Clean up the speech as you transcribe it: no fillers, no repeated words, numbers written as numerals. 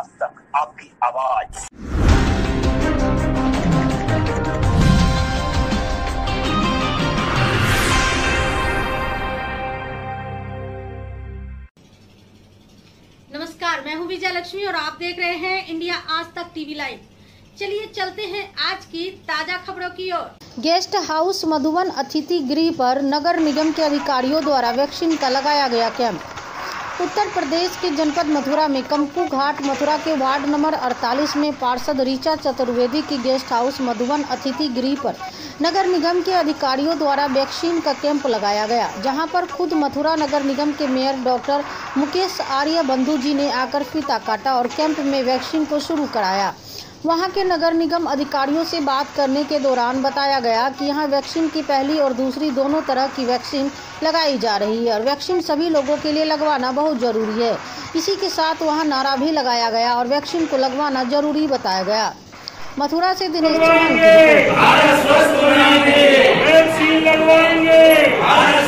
आज तक आपकी आवाज। नमस्कार, मैं हूं विजय लक्ष्मी और आप देख रहे हैं इंडिया आज तक टीवी लाइव। चलिए चलते हैं आज की ताजा खबरों की ओर। गेस्ट हाउस मधुबन अतिथि गृह पर नगर निगम के अधिकारियों द्वारा वैक्सीन का लगाया गया कैंप। उत्तर प्रदेश के जनपद मथुरा में कंकू घाट मथुरा के वार्ड नंबर 48 में पार्षद ऋचा चतुर्वेदी की गेस्ट हाउस मधुबन अतिथि गृह पर नगर निगम के अधिकारियों द्वारा वैक्सीन का कैंप लगाया गया, जहां पर खुद मथुरा नगर निगम के मेयर डॉक्टर मुकेश आर्य बंधु जी ने आकर फीता काटा और कैंप में वैक्सीन को शुरू कराया। वहां के नगर निगम अधिकारियों से बात करने के दौरान बताया गया कि यहां वैक्सीन की पहली और दूसरी दोनों तरह की वैक्सीन लगाई जा रही है और वैक्सीन सभी लोगों के लिए लगवाना बहुत जरूरी है। इसी के साथ वहां नारा भी लगाया गया और वैक्सीन को लगवाना जरूरी बताया गया। मथुरा से दिनेश चौहान की रिपोर्ट।